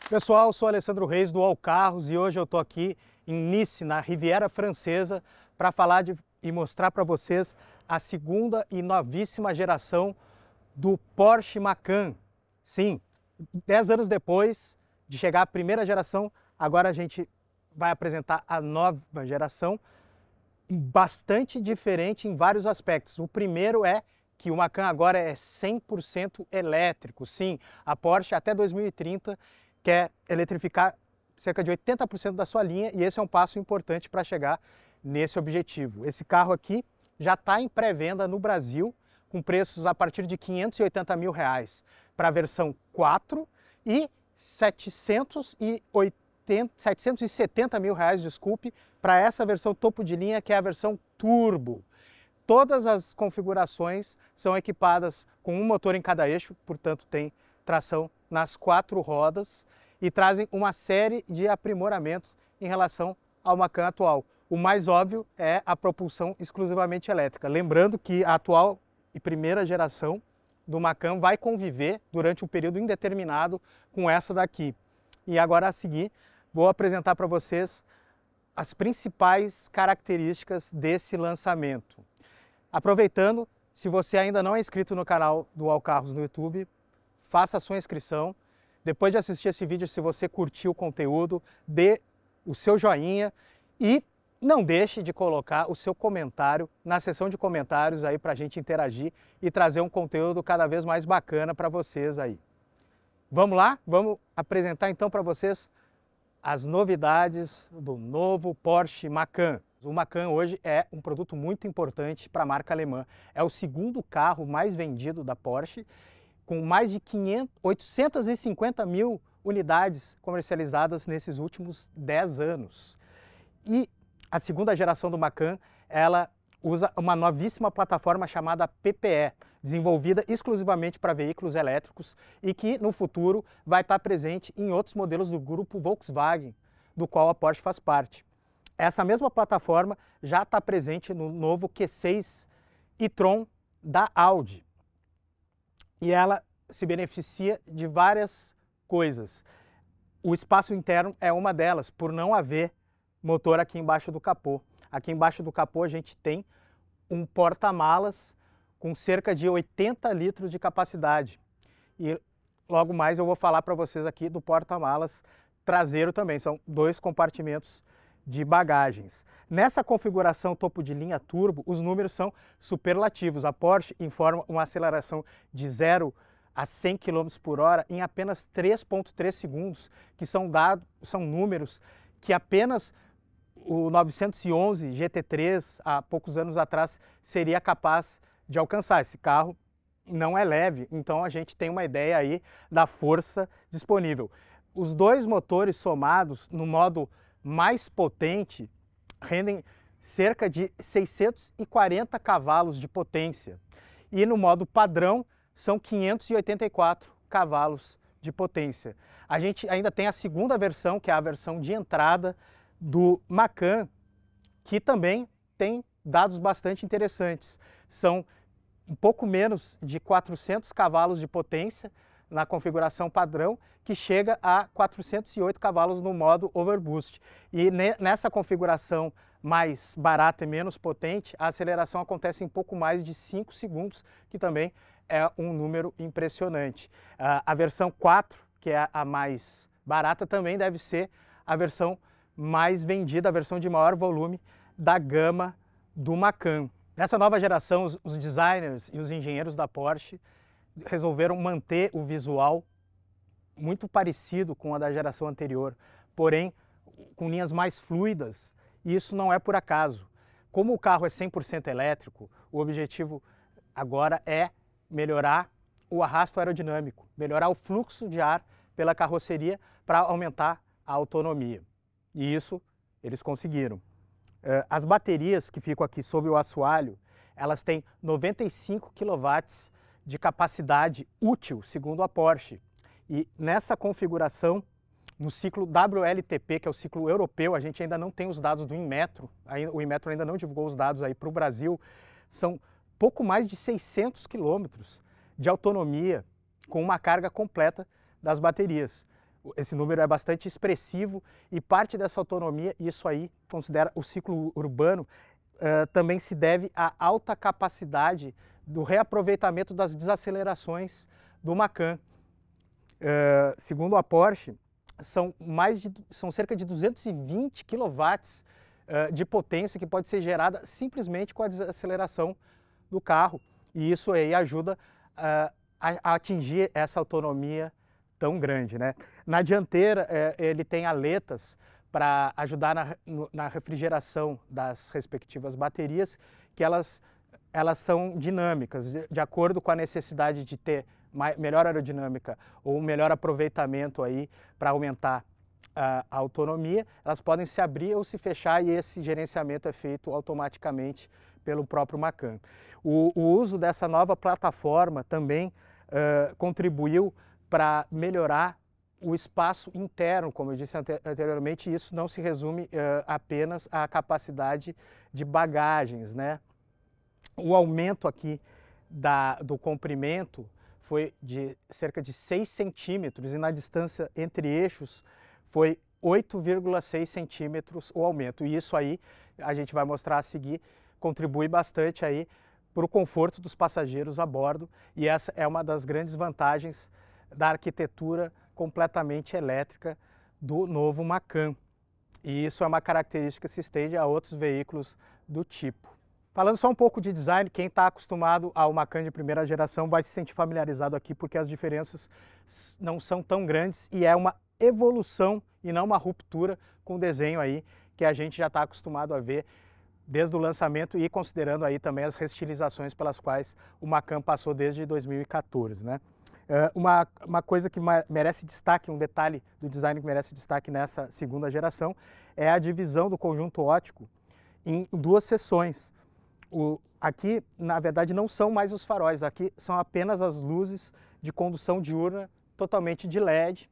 Pessoal, sou Alessandro Reis do Allcarros e hoje eu estou aqui em Nice, na Riviera Francesa, para falar e mostrar para vocês a segunda e novíssima geração do Porsche Macan. Sim, 10 anos depois de chegar a primeira geração, agora a gente vai apresentar a nova geração, bastante diferente em vários aspectos. O primeiro é que o Macan agora é 100% elétrico. Sim, a Porsche até 2030 quer eletrificar cerca de 80% da sua linha e esse é um passo importante para chegar nesse objetivo. Esse carro aqui já está em pré-venda no Brasil com preços a partir de R$580 mil para a versão 4 e 770 mil reais, desculpe, para essa versão topo de linha que é a versão Turbo. Todas as configurações são equipadas com um motor em cada eixo, portanto tem tração nas 4 rodas e trazem uma série de aprimoramentos em relação ao Macan atual. O mais óbvio é a propulsão exclusivamente elétrica. Lembrando que a atual e primeira geração do Macan vai conviver durante um período indeterminado com essa daqui. E agora a seguir vou apresentar para vocês as principais características desse lançamento. Aproveitando, se você ainda não é inscrito no canal do Allcarros no YouTube, faça a sua inscrição. Depois de assistir esse vídeo, se você curtiu o conteúdo, dê o seu joinha e não deixe de colocar o seu comentário na seção de comentários aí para a gente interagir e trazer um conteúdo cada vez mais bacana para vocês aí. Vamos lá? Vamos apresentar então para vocês as novidades do novo Porsche Macan. O Macan hoje é um produto muito importante para a marca alemã. É o segundo carro mais vendido da Porsche, com mais de 850 mil unidades comercializadas nesses últimos 10 anos. E a segunda geração do Macan, ela usa uma novíssima plataforma chamada PPE, desenvolvida exclusivamente para veículos elétricos e que no futuro vai estar presente em outros modelos do grupo Volkswagen, do qual a Porsche faz parte. Essa mesma plataforma já está presente no novo Q6 e-tron da Audi. E ela se beneficia de várias coisas. O espaço interno é uma delas, por não haver motor aqui embaixo do capô. Aqui embaixo do capô a gente tem um porta-malas com cerca de 80 litros de capacidade. E logo mais eu vou falar para vocês aqui do porta-malas traseiro também. São 2 compartimentos de bagagens. Nessa configuração topo de linha turbo, os números são superlativos. A Porsche informa uma aceleração de 0 a 100 km por hora em apenas 3,3 segundos, que são números que apenas o 911 GT3, há poucos anos atrás, seria capaz de alcançar. Esse carro não é leve, então a gente tem uma ideia aí da força disponível. Os 2 motores somados no modo mais potente rendem cerca de 640 cavalos de potência e no modo padrão são 584 cavalos de potência. A gente ainda tem a segunda versão, que é a versão de entrada do Macan, que também tem dados bastante interessantes. São um pouco menos de 400 cavalos de potência na configuração padrão, que chega a 408 cavalos no modo Overboost. E nessa configuração mais barata e menos potente, a aceleração acontece em pouco mais de 5 segundos, que também é um número impressionante. A versão 4, que é a mais barata, também deve ser a versão mais vendida, a versão de maior volume da gama do Macan. Nessa nova geração, os designers e os engenheiros da Porsche resolveram manter o visual muito parecido com a da geração anterior, porém com linhas mais fluidas, e isso não é por acaso. Como o carro é 100% elétrico, o objetivo agora é melhorar o arrasto aerodinâmico, melhorar o fluxo de ar pela carroceria para aumentar a autonomia. E isso eles conseguiram. As baterias que ficam aqui sob o assoalho, elas têm 95 kW de capacidade útil, segundo a Porsche. E nessa configuração, no ciclo WLTP, que é o ciclo europeu, a gente ainda não tem os dados do Inmetro, o Inmetro ainda não divulgou os dados aí para o Brasil, são pouco mais de 600 quilômetros de autonomia com uma carga completa das baterias. Esse número é bastante expressivo e parte dessa autonomia, isso aí considera o ciclo urbano, também se deve à alta capacidade do reaproveitamento das desacelerações do Macan. Segundo a Porsche, são cerca de 220 kW de potência que pode ser gerada simplesmente com a desaceleração do carro. E isso aí ajuda a atingir essa autonomia tão grande, né? Na dianteira, ele tem aletas para ajudar na refrigeração das respectivas baterias, que elas são dinâmicas, de acordo com a necessidade de ter melhor aerodinâmica ou um melhor aproveitamento aí para aumentar a autonomia, elas podem se abrir ou se fechar e esse gerenciamento é feito automaticamente pelo próprio Macan. O uso dessa nova plataforma também contribuiu para melhorar o espaço interno, como eu disse anteriormente. Isso não se resume apenas à capacidade de bagagens, né? O aumento aqui do comprimento foi de cerca de 6 centímetros e na distância entre eixos foi 8,6 centímetros o aumento. E isso aí, a gente vai mostrar a seguir, contribui bastante aí para o conforto dos passageiros a bordo, e essa é uma das grandes vantagens da arquitetura completamente elétrica do novo Macan. E isso é uma característica que se estende a outros veículos do tipo. Falando só um pouco de design, quem está acostumado ao Macan de primeira geração vai se sentir familiarizado aqui, porque as diferenças não são tão grandes e é uma evolução e não uma ruptura com o desenho aí que a gente já está acostumado a ver desde o lançamento e considerando aí também as restilizações pelas quais o Macan passou desde 2014, né? Uma coisa que merece destaque, um detalhe do design que merece destaque nessa segunda geração é a divisão do conjunto óptico em duas seções. Aqui, na verdade, não são mais os faróis, aqui são apenas as luzes de condução diurna totalmente de LED,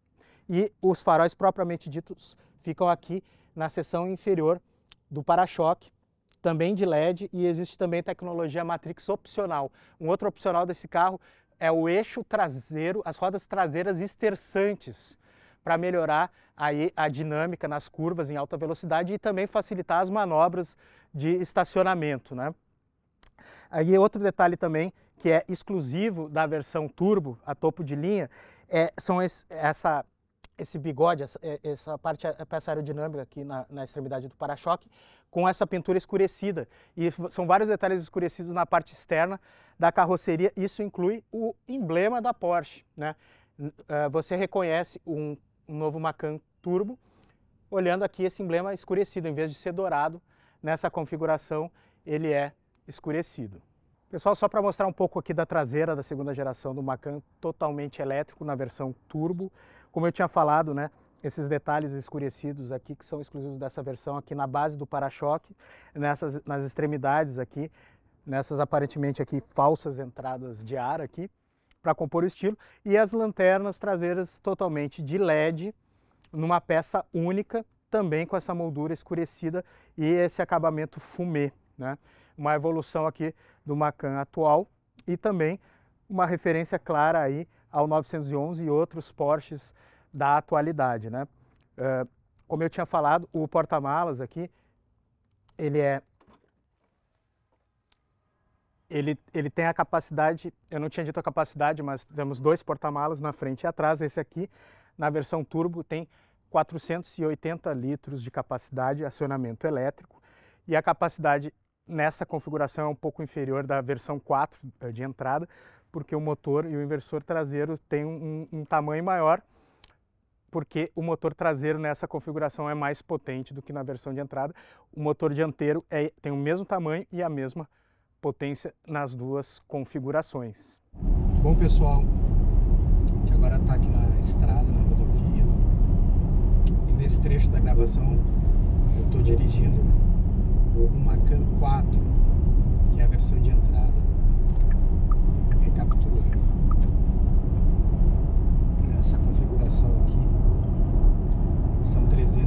e os faróis propriamente ditos ficam aqui na seção inferior do para-choque, também de LED, e existe também tecnologia Matrix opcional. Um outro opcional desse carro é o eixo traseiro, as rodas traseiras esterçantes, para melhorar aí a dinâmica nas curvas em alta velocidade e também facilitar as manobras de estacionamento, né? Aí outro detalhe também que é exclusivo da versão turbo, a topo de linha, são esse bigode, essa peça aerodinâmica aqui na extremidade do para-choque, com essa pintura escurecida. E são vários detalhes escurecidos na parte externa da carroceria. Isso inclui o emblema da Porsche, né? Você reconhece um novo Macan Turbo olhando aqui esse emblema escurecido, em vez de ser dourado, nessa configuração ele é escurecido. Pessoal, só para mostrar um pouco aqui da traseira da segunda geração do Macan, totalmente elétrico na versão turbo. Como eu tinha falado, né, esses detalhes escurecidos aqui que são exclusivos dessa versão aqui na base do para-choque, nas extremidades aqui, nessas aparentemente aqui falsas entradas de ar aqui, para compor o estilo, e as lanternas traseiras totalmente de LED, numa peça única, também com essa moldura escurecida e esse acabamento fumê, né? Uma evolução aqui do Macan atual e também uma referência clara aí ao 911 e outros Porsches da atualidade, né? Como eu tinha falado, o porta-malas aqui, ele tem a capacidade, eu não tinha dito a capacidade, mas temos dois porta-malas na frente e atrás. Esse aqui, na versão turbo, tem 480 litros de capacidade, acionamento elétrico, e a capacidade nessa configuração é um pouco inferior da versão 4 de entrada, porque o motor e o inversor traseiro têm um tamanho maior, porque o motor traseiro nessa configuração é mais potente do que na versão de entrada. O motor dianteiro tem o mesmo tamanho e a mesma potência nas duas configurações. Bom, pessoal, a gente agora está aqui na estrada, na rodovia, e nesse trecho da gravação eu estou dirigindo o Macan 4, que é a versão de entrada. Recapitulando, nessa configuração aqui são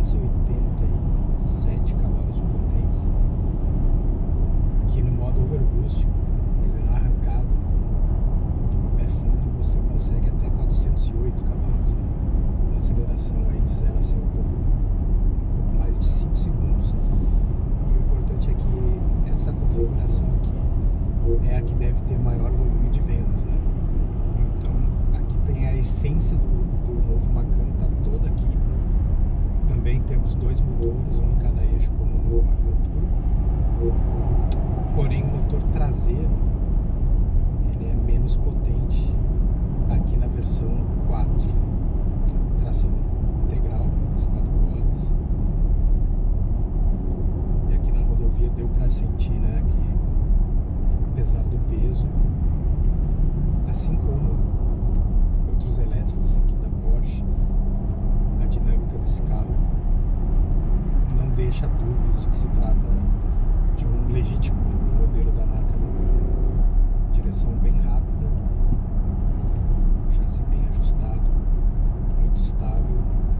387 cavalos de potência, que no modo overboost, quer dizer, na arrancada, no pé fundo, você consegue até 408 cavalos, né? aceleração aí de 0 a 100 um pouco mais de 5 segundos. E o importante é que essa configuração aqui é a que deve ter maior volume de vendas, né? Então aqui tem a essência do novo Macan, tá toda aqui. Também temos 2 motores, um em cada eixo, como no Macan Turbo. Porém, o motor traseiro ele é menos potente aqui na versão 4. Tração integral, as 4 rodas. E aqui na rodovia deu para sentir, né, que apesar do peso, assim como outros elétricos aqui da Porsche, a dinâmica desse carro não deixa dúvidas de que se trata de um legítimo modelo da marca alemã. Direção bem rápida, chassi bem ajustado, muito estável,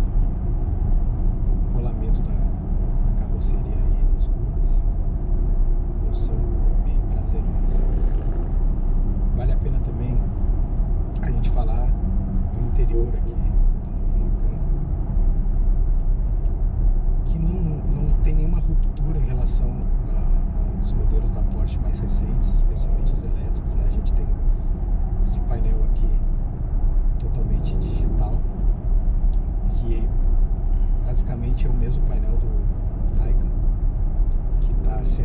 rolamento da carroceria aí nas curvas, uma condução bem prazerosa. Vale a pena também a gente falar do interior aqui do novo Macan, que não tem nenhuma ruptura em relação aos modelos da Porsche mais recentes, especialmente os elétricos, né? A gente tem esse painel aqui totalmente digital, que basicamente é o mesmo painel do Taycan, que está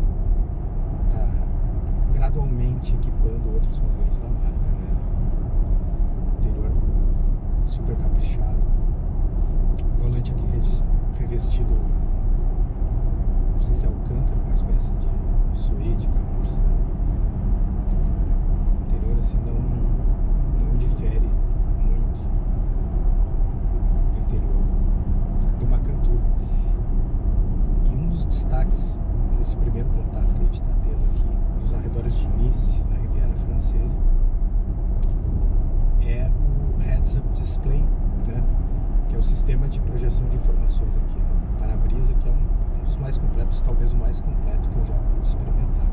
gradualmente equipando outros modelos da marca, né? Interior super caprichado, volante aqui revestido, não sei se é alcântara, uma espécie de suede, camurça. O interior assim não difere muito do interior do Macan Turbo. E um dos destaques nesse primeiro contato que a gente está tendo aqui nos arredores de Nice, na Riviera Francesa, é o Heads Up Display, né? Que é o sistema de projeção de informações aqui no para-brisa, que é um dos mais completos, talvez o mais completo que eu já pude experimentar.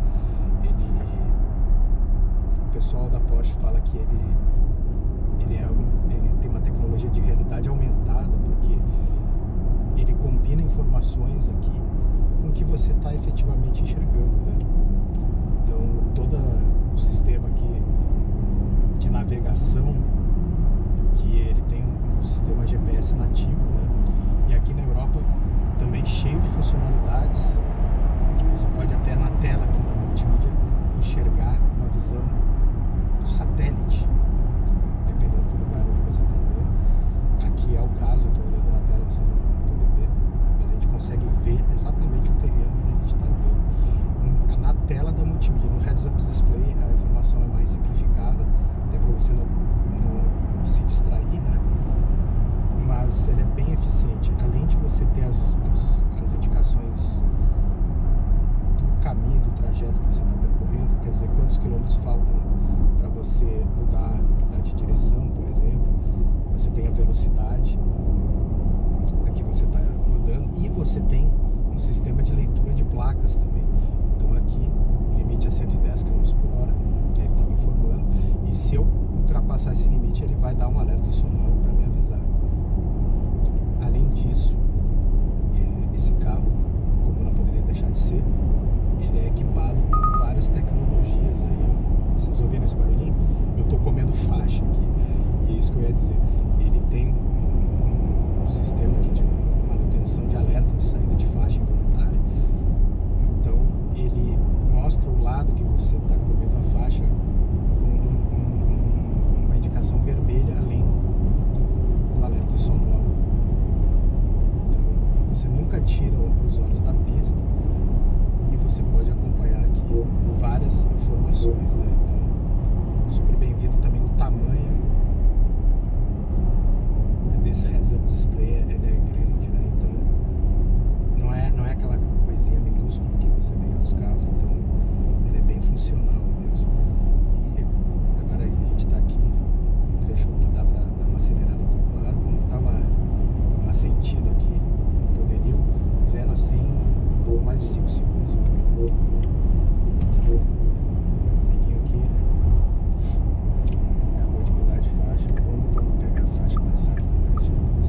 O pessoal da Porsche fala que ele tem uma tecnologia de realidade aumentada, porque ele combina informações aqui com o que você está efetivamente enxergando, né? Então todo o sistema aqui de navegação, que ele tem um sistema GPS nativo, né? E aqui na Europa também cheio de funcionalidades. Você pode até na tela aqui da multimídia enxergar uma visão do satélite, dependendo do lugar onde você está vendo. Aqui é o caso, eu estou olhando na tela, vocês não vão poder ver, mas a gente consegue ver exatamente o terreno onde a gente está andando. Na tela da multimídia, no Heads Up Display, a informação é mais simplificada, até para você não se distrair, né? Mas ele é bem eficiente. Além de você ter as indicações do caminho, do trajeto que você está percorrendo, quer dizer, quantos quilômetros faltam para você mudar de direção, por exemplo. Você tem a velocidade a que você está rodando e você tem um sistema de leitura de placas também. Então aqui o limite é 110 km por hora, que ele está me informando, e se eu ultrapassar esse limite ele vai dar um alerta sonoro para me avisar. Além disso, esse carro, como não poderia deixar de ser, ele é equipado com várias tecnologias aí, ó. Vocês ouviram esse barulhinho? Eu tô comendo faixa aqui, e é isso que eu ia dizer. Ele tem um sistema aqui de manutenção de alerta de saída de faixa involuntária. Então ele mostra o lado que você está comendo a faixa com uma indicação vermelha além do alerta sonoro. Você nunca tira os olhos da pista e você pode acompanhar aqui várias informações, né? Então, super bem-vindo também o tamanho desse Heads Up Display, ele é grande, né? Então, não é aquela coisinha minúscula que você vê em outros carros, então ele é bem funcional mesmo. E agora a gente está aqui no trecho que dá para dar uma acelerada um pouco maior, vamos dar uma sentida aqui. Poderio 0 a 100 um pouco mais de 5 segundos. Meu amiguinho aqui acabou de mudar de faixa. Vamos pegar a faixa mais rápida agora de novo.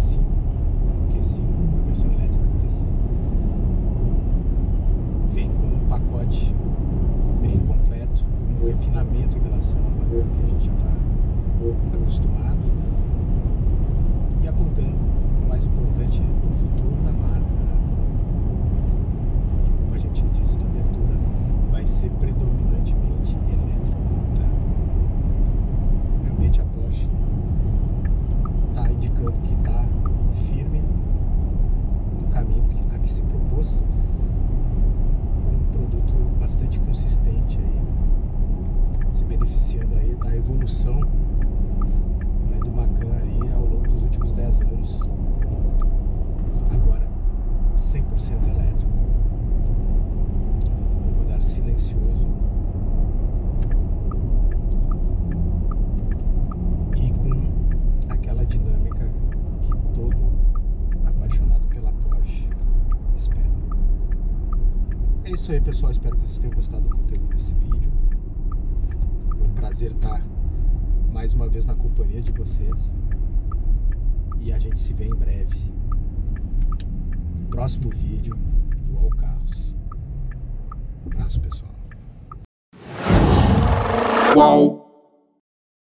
Q5, a versão elétrica do Q5, vem com um pacote bem completo, um refinamento em relação à Macan que a gente já está acostumado, e apontando o mais importante para o futuro da marca, né? Como a gente disse na abertura, vai ser predominantemente elétrico, tá? Realmente a Porsche está indicando que está firme no caminho a que se propôs, com um produto bastante consistente aí, se beneficiando aí da evolução, né, do Macan aí ao longo dos últimos 10 anos. Agora 100% elétrico, um rodar silencioso e com aquela dinâmica que todo apaixonado pela Porsche espera. É isso aí, pessoal, espero que vocês tenham gostado do conteúdo desse vídeo. Foi um prazer estar mais uma vez na companhia de vocês, e a gente se vê em breve. Próximo vídeo do All Carros. Um abraço, pessoal. Uau!